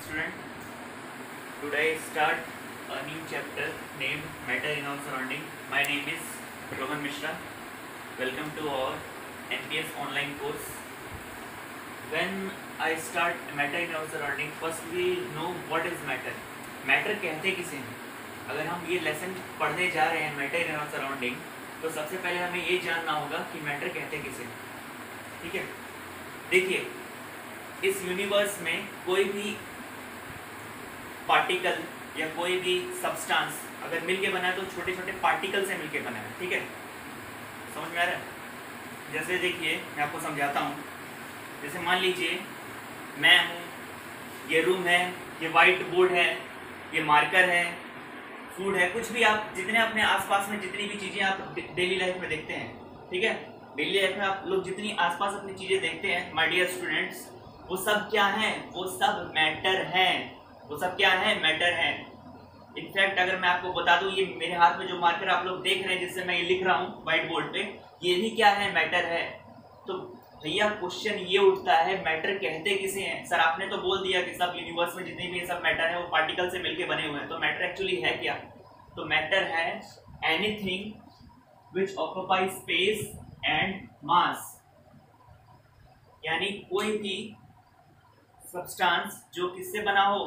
student. Today I start a new chapter named Matter in Our Surrounding. My name is Rohan Mishra. Welcome to our NPS online course. When I start Matter in Our Surrounding, first we know what is matter. Matter कहते किसे हैं? अगर हम ये lesson पढ़ने जा रहे हैं मैटर इन आवर सराउंडिंग, तो सबसे पहले हमें ये जानना होगा कि मैटर कहते किसे। ठीक है, देखिए इस यूनिवर्स में कोई भी पार्टिकल या कोई भी सब्सटेंस अगर मिलके बना है तो छोटे छोटे पार्टिकल से मिलके बना है। ठीक है, समझ में आ रहा है? जैसे देखिए मैं आपको समझाता हूँ। जैसे मान लीजिए मैं हूँ, ये रूम है, ये वाइट बोर्ड है, ये मार्कर है, फूड है, कुछ भी आप जितने अपने आसपास में जितनी भी चीज़ें आप डेली लाइफ में देखते हैं, ठीक है, डेली लाइफ में आप लोग जितनी आसपास अपनी चीज़ें देखते हैं माय डियर स्टूडेंट्स, वो सब क्या हैं? वो सब मैटर हैं। वो सब क्या है? मैटर है। इनफैक्ट अगर मैं आपको बता दूं, ये मेरे हाथ में जो मार्कर आप लोग देख रहे हैं जिससे मैं ये लिख रहा हूँ व्हाइट बोर्ड पे, ये भी क्या है? मैटर है। तो भैया क्वेश्चन ये उठता है, मैटर कहते किसे हैं? सर आपने तो बोल दिया कि सब यूनिवर्स में जितने भी सब मैटर है वो पार्टिकल से मिलके बने हुए हैं, तो मैटर एक्चुअली है क्या? तो मैटर है anything which occupy space and mass, यानी कोई भी सब्सटेंस जो किससे बना हो,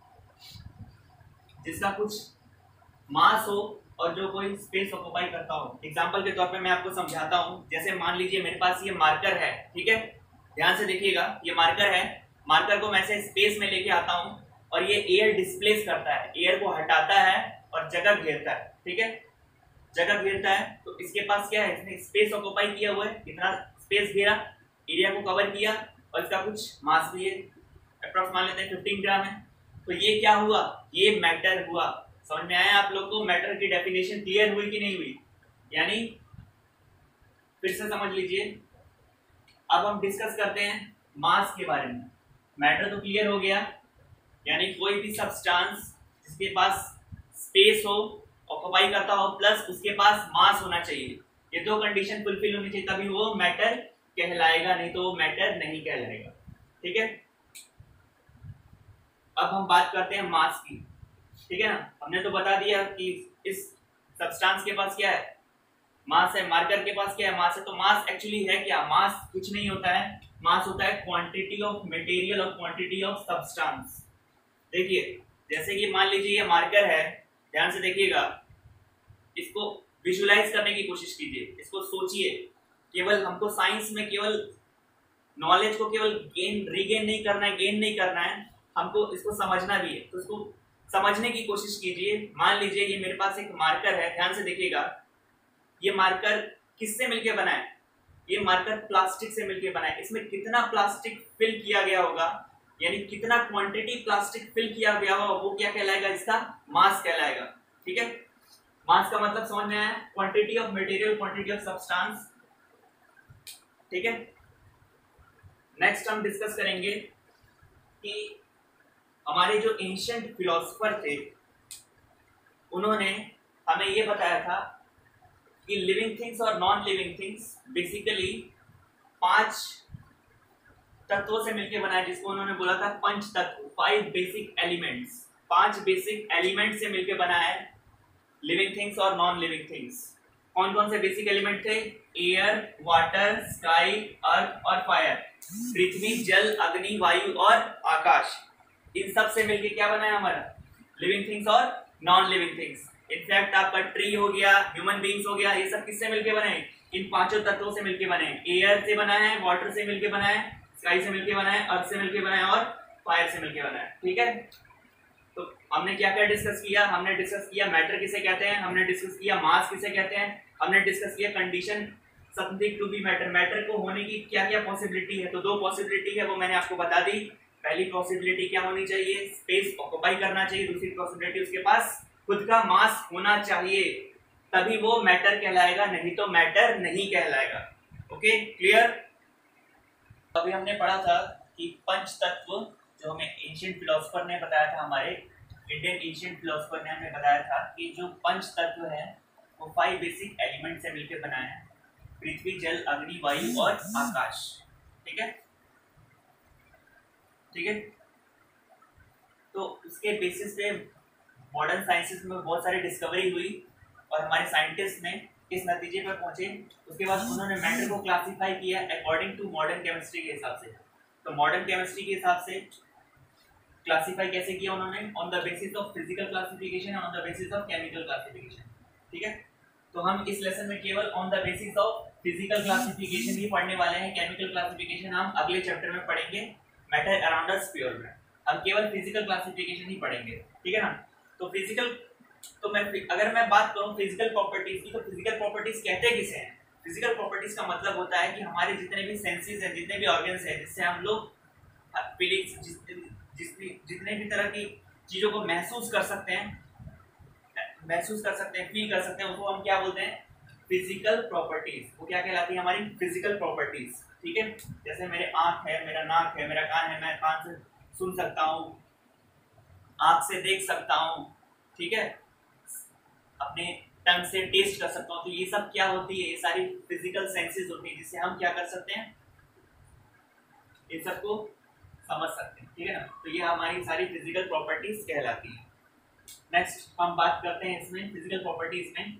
जिसका कुछ मास हो और जो कोई स्पेस ऑक्यूपाई करता हो। एग्जांपल के तौर पे मैं आपको समझाता हूँ। जैसे मान लीजिए मेरे पास ये मार्कर है, ठीक है, ध्यान से देखिएगा, ये मार्कर है, मार्कर को मैं से स्पेस में लेके आता हूँ और ये एयर डिस्प्लेस करता है, एयर को हटाता है और जगह घेरता है। ठीक है, जगह घेरता है तो इसके पास क्या है? इसने स्पेस ऑक्यूपाई किया हुआ है, इतना स्पेस घेरा, एरिया को कवर किया और इसका कुछ मास भी है, अप्रॉक्स मान लेते हैं 15 ग्राम है। तो ये क्या हुआ? ये मैटर हुआ। समझ में आया आप लोग को? मैटर की डेफिनेशन क्लियर हुई कि नहीं हुई? यानी फिर से समझ लीजिए। अब हम डिस्कस करते हैं मास के बारे में। मैटर तो क्लियर हो गया, यानी कोई भी सब्सटेंस जिसके पास स्पेस हो, ऑक्यूपाई करता हो, प्लस उसके पास मास होना चाहिए। ये दो कंडीशन फुलफिल होनी चाहिए, तभी वो मैटर कहलाएगा, नहीं तो वो मैटर नहीं कहलाएगा। ठीक है, अब हम बात करते हैं मास की। ठीक है ना, हमने तो बता दिया कि इस सब्सटेंस के पास क्या है? मास है। मार्कर के पास क्या है? मास है। तो मास एक्चुअली है क्या? मास कुछ नहीं होता है, मास होता है क्वांटिटी ऑफ मटेरियल और क्वांटिटी ऑफ सब्सटेंस। देखिए जैसे कि मान लीजिए ये मार्कर है, ध्यान से देखिएगा, इसको विजुलाइज करने की कोशिश कीजिए, इसको सोचिए। केवल हमको साइंस में केवल नॉलेज को केवल रीगेन नहीं करना है, गेन नहीं करना है, हमको इसको समझना भी है। तो इसको समझने की कोशिश कीजिए। मान लीजिए ये मेरे पास एक मार्कर है, ध्यान से देखिएगा, ये मार्कर किससे मिलके बना है? ये मार्कर प्लास्टिक से मिलके बना है। इसमें कितना प्लास्टिक फिल किया गया होगा, यानी कितना क्वांटिटी प्लास्टिक फिल किया गया होगा, वो क्या कहलाएगा? इसका मास कहलाएगा। ठीक है, मास का मतलब समझ में आया? Quantity of material, quantity of substance. ठीक है, नेक्स्ट हम डिस्कस करेंगे कि हमारे जो एंशिएंट फिलोसोफर थे, उन्होंने हमें ये बताया था कि लिविंग थिंग्स और नॉन लिविंग थिंग्स बेसिकली 5 तत्वों से मिलकर बना है, जिसको उन्होंने बोला था पंच तत्व, 5 बेसिक एलिमेंट्स। 5 बेसिक एलिमेंट से मिलकर बना है लिविंग थिंग्स और नॉन लिविंग थिंग्स। कौन कौन से बेसिक एलिमेंट थे? एयर, वाटर, स्काई, अर्थ और फायर। पृथ्वी, जल, अग्नि, वायु और आकाश, इन सब से मिलके क्या बना है हमारा? लिविंग थिंग्स और नॉन लिविंग थिंग्स। इनफैक्ट आपका ट्री हो गया, ह्यूमन बीइंग्स हो गया, ये सब किससे मिलके बने? इन 5 तत्वों से मिलके बने। एयर से बना है, वाटर से मिलके बना है, स्काई से मिलके बना है, अर्थ से मिलके बना है और फायर से मिलके बना है। ठीक है, तो हमने क्या क्या डिस्कस किया? हमने डिस्कस किया मैटर किसे कहते हैं, हमने डिस्कस किया मास किसे कहते हैं, हमने डिस्कस किया condition something to be matter, matter को होने की क्या क्या पॉसिबिलिटी है। तो 2 पॉसिबिलिटी है, वो मैंने आपको बता दी। पहली पॉसिबिलिटी क्या होनी चाहिए? स्पेस ऑक्यूपाई करना चाहिए। दूसरी पॉसिबिलिटी उसके पास खुद का मास होना चाहिए, तभी वो मैटर कहलाएगा, नहीं तो मैटर नहीं कहलाएगा। Okay, clear? अभी हमने पढ़ा था कि पंच तत्व, जो हमें एंशिएंट फिलोसोफर ने बताया था, हमारे इंडियन एंशिएंट फिलोसोफर ने हमें बताया था कि जो पंच तत्व है वो 5 बेसिक एलिमेंट से मिलकर बना है, पृथ्वी, जल, अग्नि, वायु और आकाश। ठीक है, ठीक है, उसके बेसिस पे मॉडर्न साइंसेस में बहुत सारी डिस्कवरी हुई और हमारे साइंटिस्ट ने इस नतीजे पर पहुंचे। उसके बाद उन्होंने मैटर को क्लासिफाई किया अकॉर्डिंग टू मॉडर्न केमिस्ट्री के हिसाब से। तो मॉडर्न केमिस्ट्री के हिसाब से क्लासिफाई कैसे किया उन्होंने, on the basis of physical classification, on the basis of chemical classification. ठीक है, तो हम इस लेसन में केवल on the basis of physical classification ही पढ़ने वाले हैं। केमिकल क्लासिफिकेशन हम अगले चैप्टर में पढ़ेंगे मैटर अराउंड अस प्योर में। हम केवल फिजिकल क्लासिफिकेशन ही पढ़ेंगे, ठीक है ना। तो फिजिकल, तो मैं अगर मैं बात करूं फिजिकल प्रॉपर्टीज की, तो फिजिकल प्रॉपर्टीज कहते किसे हैं? फिजिकल प्रॉपर्टीज का मतलब होता है कि हमारे जितने भी सेंसेस हैं, जितने भी ऑर्गन्स हैं, जिससे हम लोग फीलिंग्स, जितने भी तरह की चीजों को महसूस कर सकते हैं, फील कर सकते हैं, उसको हम क्या बोलते हैं? Physical properties. वो क्या कहलाती है? हमारी फिजिकल प्रॉपर्टीज। ठीक है, जैसे मेरे आंख है, मेरा नाक है, मेरा कान है, मैं कान से सुन सकता हूँ, आंख से देख सकता हूँ, ठीक है, अपने टंग से टेस्ट कर सकता हूँ। तो ये सब क्या होती है? ये सारी फिजिकल सेंसेस होती है, जिससे हम क्या कर सकते हैं? इन सबको समझ सकते हैं, ठीक है ना। तो ये हमारी सारी फिजिकल प्रॉपर्टीज कहलाती है। नेक्स्ट हम बात करते हैं इसमें फिजिकल प्रॉपर्टीज में।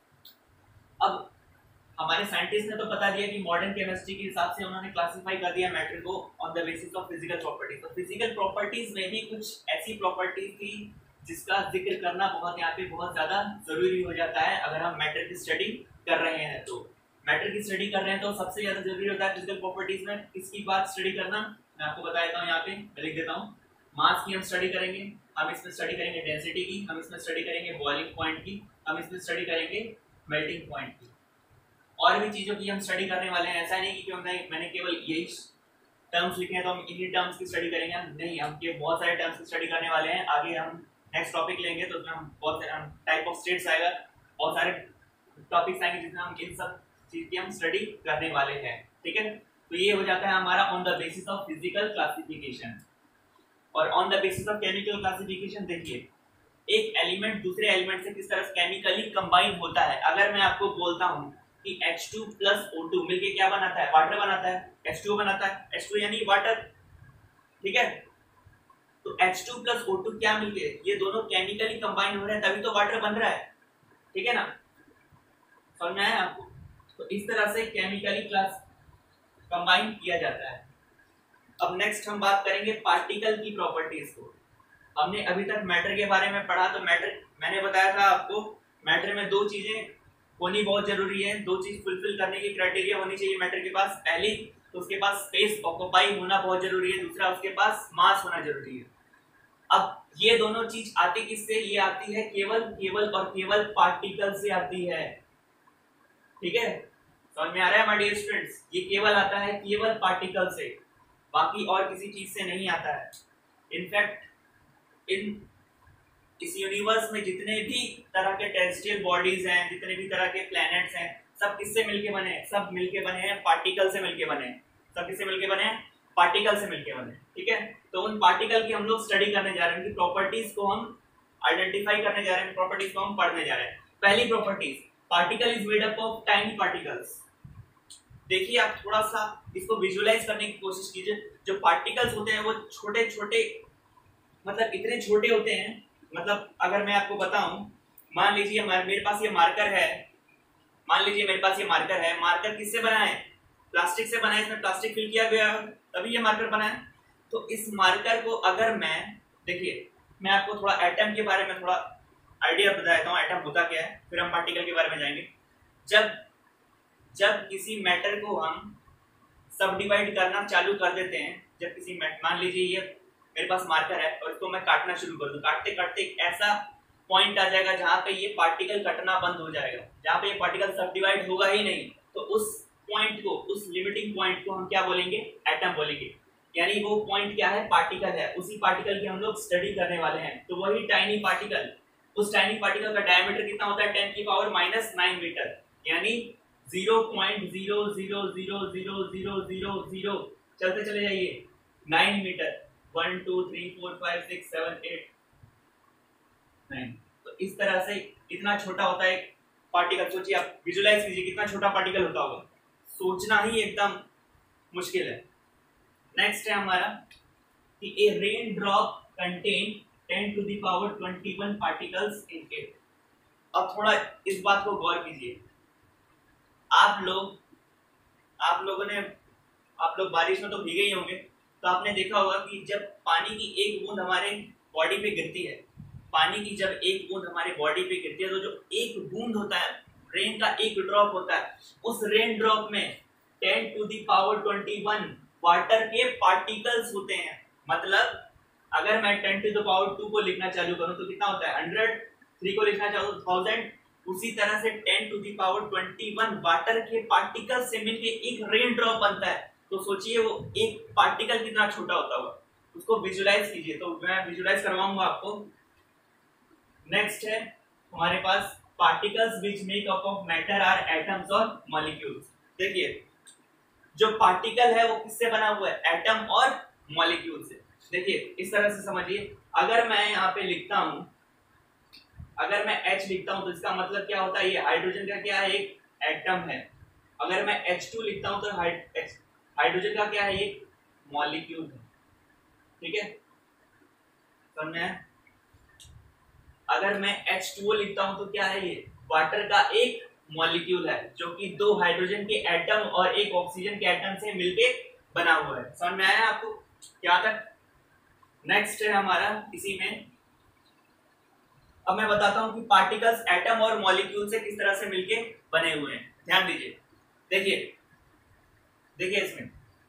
अब हमारे साइंटिस्ट ने तो बता दिया कि मॉडर्न केमिस्ट्री के हिसाब से उन्होंने क्लासिफाई कर दिया मैटर को on the basis of physical properties. तो फिजिकल प्रॉपर्टीज में भी कुछ ऐसी प्रॉपर्टीज थी जिसका जिक्र करना यहाँ पे बहुत ज्यादा जरूरी हो जाता है अगर हम मैटर की स्टडी कर रहे हैं। तो मैटर की स्टडी कर रहे हैं तो सबसे ज्यादा जरूरी होता है फिजिकल प्रॉपर्टीज में किसकी बात स्टडी करना। मैं आपको बता देता हूँ, यहाँ पे मैं लिख देता हूँ। मास की हम स्टडी करेंगे, हम इसमें स्टडी करेंगे डेंसिटी की, हम इसमें स्टडी करेंगे बॉइलिंग पॉइंट की, हम इसमें स्टडी करेंगे मेल्टिंग पॉइंट की, और भी चीज़ों की हम स्टडी करने वाले हैं। ऐसा नहीं कि मैंने केवल यही टर्म्स लिखे हैं तो हम इन्हीं टर्म्स की स्टडी करेंगे, नहीं, हम ये बहुत सारे टर्म्स की स्टडी करने वाले हैं। आगे हम नेक्स्ट टॉपिक लेंगे तो उसमें हम बहुत सारे टाइप ऑफ स्टेट्स आएगा, बहुत सारे टॉपिक्स आएंगे जिसमें हम इन सब चीज़ की हम स्टडी करने वाले हैं, ठीक है। तो ये हो जाता है हमारा on the basis of physical classification. और on the basis of chemical classification देखिए, एक एलिमेंट दूसरे एलिमेंट से किस तरह से केमिकली कंबाइन होता है। अगर मैं आपको बोलता हूँ कि H2 प्लस O2 मिलके क्या बनाता है? वाटर बनाता है, H2O बनाता है, H2 यानी वाटर, ठीक है। तो H2 प्लस O2 क्या मिलके, ये दोनों केमिकली कंबाइन हो रहे हैं तभी तो वाटर बन रहा है, ठीक है ना। समझ में आया आपको? तो इस तरह से केमिकली क्लास कंबाइन किया जाता है। अब नेक्स्ट हम बात करेंगे पार्टिकल की प्रॉपर्टीज को। हमने अभी तक मैटर के बारे में पढ़ा, तो मैटर मैंने बताया था आपको, मैटर में दो चीजें होनी बहुत जरूरी है, दो चीज फुलफिल करने की क्राइटेरिया होनी चाहिए मैटर के पास। पहली तो उसके पास स्पेस ऑक्यूपाई होना बहुत जरूरी है, दूसरा उसके पास मास होना जरूरी है। अब ये दोनों चीज आती किससे? ये आती है केवल और केवल पार्टिकल से आती है, ठीक है। समझ में आ रहा है माय डियर स्टूडेंट्स? ये केवल आता है केवल पार्टिकल से, बाकी और किसी चीज से नहीं आता है। इनफैक्ट इस यूनिवर्स में जितने भी तरह के टेरेस्ट्रियल बॉडीज हैं, जितने भी तरह के प्लैनेट्स हैं, सब किससे मिलके बने हैं? सब मिलके बने हैं पार्टिकल से मिलके बने हैं। सब किससे मिलके बने हैं? पार्टिकल से मिलके बने हैं, ठीक है। तो उन पार्टिकल की हम लोग स्टडी करने जा रहे हैं, उनकी प्रॉपर्टीज को हम आइडेंटिफाई करने जा रहे हैं, प्रॉपर्टीज को हम पढ़ने जा रहे हैं। पहली properties, particle is made up of tiny particles. देखिए आप थोड़ा सा इसको विजुअलाइज करने की कोशिश कीजिए। जो पार्टिकल्स होते हैं वो छोटे छोटे, मतलब इतने छोटे होते हैं, मतलब अगर मैं आपको बताऊं, मान लीजिए मेरे पास ये मार्कर है, मार्कर किससे बना है? प्लास्टिक से बना है, इसमें प्लास्टिक फिल किया गया तभी ये मार्कर बना है। तो इस मार्कर को अगर मैं, देखिए मैं आपको थोड़ा एटम के बारे में थोड़ा आइडिया बता देता हूँ, एटम होता क्या है, फिर हम पार्टिकल के बारे में जाएंगे। जब किसी मैटर को हम सब डिवाइड करना चालू कर देते हैं, जब किसी मान लीजिए ये मेरे पास मार्कर है और इसको मैं काटना शुरू कर दूं, काटते काटते एक ऐसा पॉइंट आ जाएगा जहां पे ये पार्टिकल कटना बंद हो जाएगा, जहां पे ये पार्टिकल सब डिवाइड होगा ही नहीं। तो उस पॉइंट को, उस लिमिटिंग पॉइंट को हम क्या बोलेंगे? एटम बोलेंगे। यानी वो पॉइंट क्या है? पार्टिकल है। उसी पार्टिकल की हम लोग स्टडी करने वाले हैं। तो वही टाइनी पार्टिकल, उस टाइनी पार्टिकल का डायमीटर कितना होता है? 10⁻⁻�9 मीटर, यानी 0.0000000 चलते चले जाइए 9 मीटर, 1 2 3 4 5 6 7 8 9। तो इस तरह से इतना छोटा होता है पार्टिकल। सोचिए आप, विजुलाइज कीजिए कितना छोटा पार्टिकल होता होगा, सोचना ही एकदम मुश्किल है। नेक्स्ट है हमारा कि a rain drop contain 10⁻21 particles in air. अब थोड़ा इस बात को गौर कीजिए। आप लोग बारिश में तो भीगे ही होंगे, तो आपने देखा होगा कि जब पानी की एक बूंद हमारे बॉडी पे गिरती है, तो जो एक बूंद होता है, रेन का एक ड्रॉप होता है, उस रेन ड्रॉप में 10⁻21 वाटर के पार्टिकल्स होते हैं। मतलब अगर मैं 10⁻2 को लिखना चालू करूं तो कितना होता है 100, 3 को लिखना चाहूं तो 1000। उसी तरह से 10⁻21 वाटर के पार्टिकल से मिलके एक रेन ड्रॉप बनता है। तो सोचिए वो एक पार्टिकल कितना छोटा होता होगा, उसको विजुलाइज कीजिए। तो मैं विजुलाइज करवाऊंगा आपको। नेक्स्ट है हमारे पास particles which make up of matter are atoms और मॉलिक्यूल्स। देखिए जो पार्टिकल है वो किससे बना हुआ है, एटम और मॉलिक्यूल से। देखिए इस तरह से समझिए, अगर मैं यहाँ पे लिखता हूँ, अगर मैं H लिखता हूँ तो इसका मतलब क्या होता है, ये हाइड्रोजन का क्या है, एक एटम है। अगर मैं H2 लिखता हूँ तो हाइड्रोजन का क्या है, एक मॉलिक्यूल है। ठीक है, समझे? अगर मैं H2O लिखता हूँ तो क्या है, ये वाटर का एक मॉलिक्यूल है, जो कि 2 हाइड्रोजन के एटम और एक ऑक्सीजन के एटम से मिलके बना हुआ है। समझ में आया आपको क्या तक? नेक्स्ट है हमारा इसी में, अब मैं बताता हूं कि पार्टिकल्स एटम और मॉलिक्यूल से किस तरह से मिलके बने हुए हैं। ध्यान दीजिए, देखिए इसमें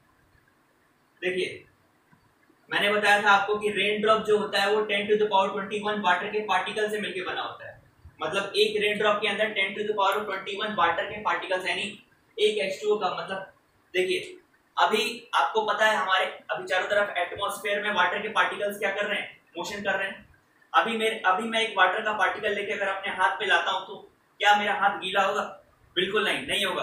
देखिए, मैंने बताया था आपको कि रेन ड्रॉप जो होता है वो 10⁻21 वाटर के पार्टिकल से मिलके बना होता है। मतलब एक रेन ड्रॉप के अंदर 10⁻21 वाटर के पार्टिकल्स, यानी एक H2O का। मतलब देखिए अभी आपको पता है हमारे अभी चारों तरफ एटमॉस्फेयर में वाटर के पार्टिकल्स क्या कर रहे हैं, मोशन कर रहे हैं। अभी मैं एक वाटर का पार्टिकल लेके अगर अपने हाथ पे लाता हूं तो क्या मेरा हाथ गीला होगा? बिल्कुल नहीं होगा।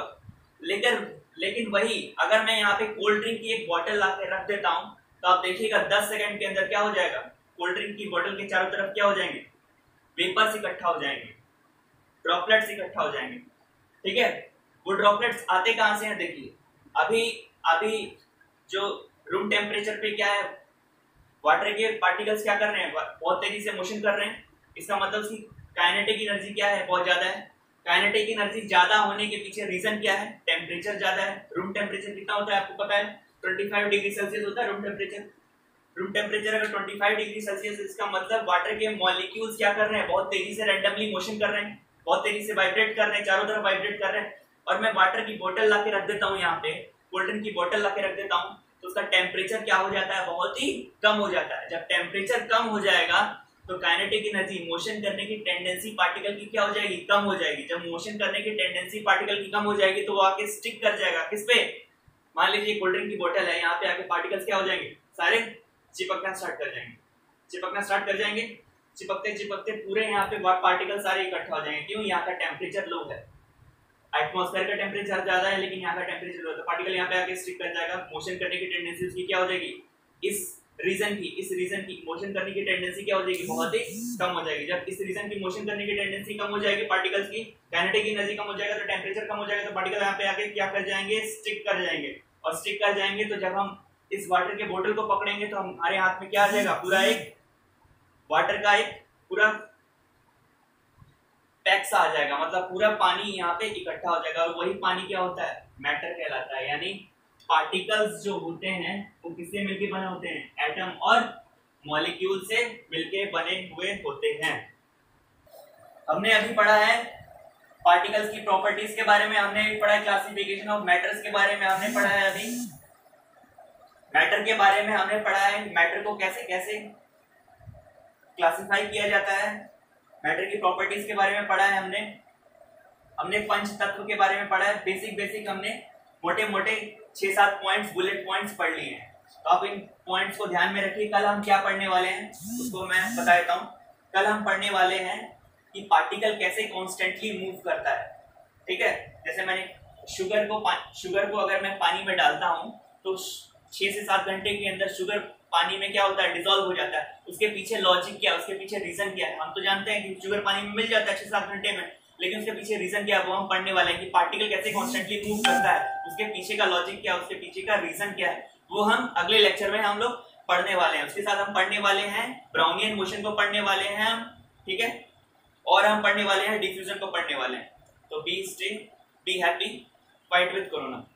लेकिन वही अगर मैं यहाँ पे कोल्ड ड्रिंक की एक बोतल ला के रख देता हूँ तो आप देखिएगा 10 सेकंड के अंदर क्या हो जाएगा, कोल्ड ड्रिंक की बोतल के चारों तरफ क्या हो जाएंगे, वेपर्स इकट्ठा हो जाएंगे, ड्रॉपलेट्स इकट्ठा हो जाएंगे। ठीक है, वो ड्रॉपलेट्स आते कहां से हैं? देखिए अभी जो रूम टेम्परेचर पे क्या है, वाटर के पार्टिकल्स क्या कर रहे हैं, बहुत तेजी से मोशन कर रहे हैं। इसका मतलब उसकी काइनेटिक एनर्जी क्या है, बहुत ज्यादा है। काइनेटिक एनर्जी ज्यादा होने के पीछे रीजन क्या है, टेम्परेचर ज्यादा है। रूम टेम्परेचर कितना होता है आपको पता है, 25 डिग्री सेल्सियस होता है रूम टेम्परेचर। रूम टेम्परेचर अगर 25 डिग्री सेल्सियस, इसका मतलब वाटर के मॉलिक्यूल्स क्या कर रहे हैं, बहुत तेजी से रैंडमली मोशन कर रहे हैं, बहुत तेजी से वाइब्रेट कर रहे हैं, चारों तरफ वाइब्रेट कर रहे हैं। और मैं वाटर की बोतल ला के रख देता हूँ, यहाँ पे कोल्ड ड्रिंक की बोतल ला के रख देता हूँ, तो उसका टेम्परेचर क्या हो जाता है, बहुत ही कम हो जाता है। जब टेम्परेचर कम हो जाएगा तो काइनेटिक एनर्जी, मोशन करने की टेंडेंसी पार्टिकल की क्या हो जाएगी, कम हो जाएगी। जब मोशन करने की टेंडेंसी पार्टिकल की कम हो जाएगी तो वो आके स्टिक कर जाएगा किस पे, मान लीजिए कोल्ड ड्रिंक की बोतल है, यहाँ पे आके पार्टिकल्स क्या हो जाएंगे, सारे चिपकना स्टार्ट कर जाएंगे। चिपकते पूरे यहाँ पे पार्टिकल सारे इकट्ठा हो जाएंगे। क्यों? यहाँ का टेम्परेचर लो है, एटमॉस्फेयर का टेम्परेचर ज्यादा है लेकिन यहाँ का टेम्परेचर लो है, तो पार्टिकल यहाँ पे आके स्टिक कर जाएगा। मोशन करने की टेंडेंसी उसकी क्या हो जाएगी, इस रीजन की मोशन करने की टेंडेंसी क्या हो जाएगी, बहुत ही कम हो जाएगी। जब इस रीजन की मोशन करने की टेंडेंसी कम हो जाएगी, पार्टिकल्स की काइनेटिक एनर्जी कम हो जाएगा, तो टेम्परेचर कम हो जाएगा, तो पार्टिकल यहाँ पे आके क्या कर जाएंगे, स्टिक कर जाएंगे। और स्टिक कर जाएंगे तो जब हम इस वाटर के बोतल को पकड़ेंगे तो हमारे हाथ में क्या आ जाएगा, पूरा एक वाटर का एक पूरा पैक सा आ जाएगा। मतलब पूरा पानी यहाँ पे इकट्ठा हो जाएगा, और वही पानी क्या होता है, मैटर कहलाता है। यानी पार्टिकल्स जो होते हैं वो किससे मिलके बने होते हैं, एटम और मॉलिक्यूल से मिलके बने हुए होते हैं। हमने अभी पढ़ा है पार्टिकल्स की प्रॉपर्टीज के बारे में, हमने भी पढ़ा है क्लासिफिकेशन ऑफ मैटर्स के बारे में हमने पढ़ा है। अभी मैटर के बारे में हमने पढ़ा है, मैटर को कैसे कैसे क्लासिफाई किया जाता है। मैटर की प्रॉपर्टीज के बारे में पढ़ा है हमने पंच तत्व के बारे में पढ़ा है। बेसिक हमने मोटे 6-7 पॉइंट्स, बुलेट पॉइंट्स पढ़ लिए हैं। तो आप इन पॉइंट्स को ध्यान में रखिए। कल हम क्या पढ़ने वाले हैं उसको मैं बता देता हूँ। कल हम पढ़ने वाले हैं कि पार्टिकल कैसे कॉन्स्टेंटली मूव करता है। ठीक है, जैसे मैंने शुगर को अगर मैं पानी में डालता हूँ तो 6 से 7 घंटे के अंदर शुगर पानी में क्या होता है, डिसॉल्व हो जाता है। उसके पीछे लॉजिक क्या है, उसके पीछे रीजन क्या है, हम तो जानते हैं कि शुगर पानी में मिल जाता है 6-7 घंटे में, लेकिन उसके पीछे रीजन क्या है वो हम पढ़ने वाले हैं कि पार्टिकल कैसे कॉन्स्टेंटली मूव करता है, उसके पीछे का लॉजिक क्या है, उसके पीछे का रीजन क्या है, वो हम अगले लेक्चर में हम लोग पढ़ने वाले हैं, उसके साथ हम पढ़ने वाले हैं ब्राउनियन मोशन को पढ़ने वाले हैं हम, ठीक है, और हम पढ़ने वाले हैं डिफ्यूजन को पढ़ने वाले हैं। तो be stay, be happy, fight with corona.